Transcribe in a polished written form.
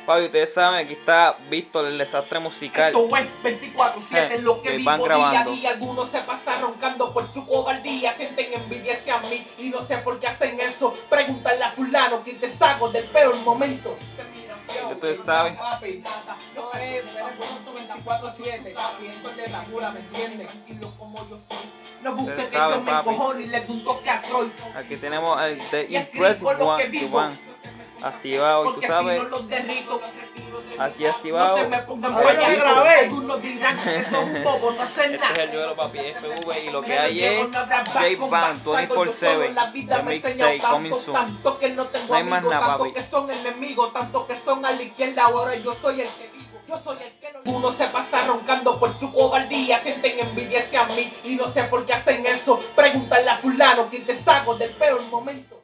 Papi, ustedes saben, aquí está Víctor, el desastre musical. Esto es 24/7 lo que vivo van día a grabando. día. Algunos se pasan roncando por su cobardía. Sienten envidia hacia mí y no sé por qué hacen eso. Pregúntale a fulano que te saco del peor momento. Ustedes saben. No es 24/7, papi, esto es de la pura, ¿me entiendes? Y lo como yo soy. No busques que yo me cojono y le doy un toque a Troy. Aquí tenemos el The Impressive One activado, y tú sabes, aquí activado. No se me pongan payasos, algunos dirán que son un bobo, no hacen Este es nada. el duelo, papi, FV, y lo que hay es J-Ban 24/7, the mixtape coming soon. Tanto que no tengo No hay más amigos, nada, tanto papi. que son enemigos, tanto que son a la izquierda, ahora yo soy el que vivo. Yo soy el que no. Uno se pasa roncando por su cobardía, sienten envidia hacia mí y no sé por qué hacen eso. Pregúntale a fulano que te saco del peor momento.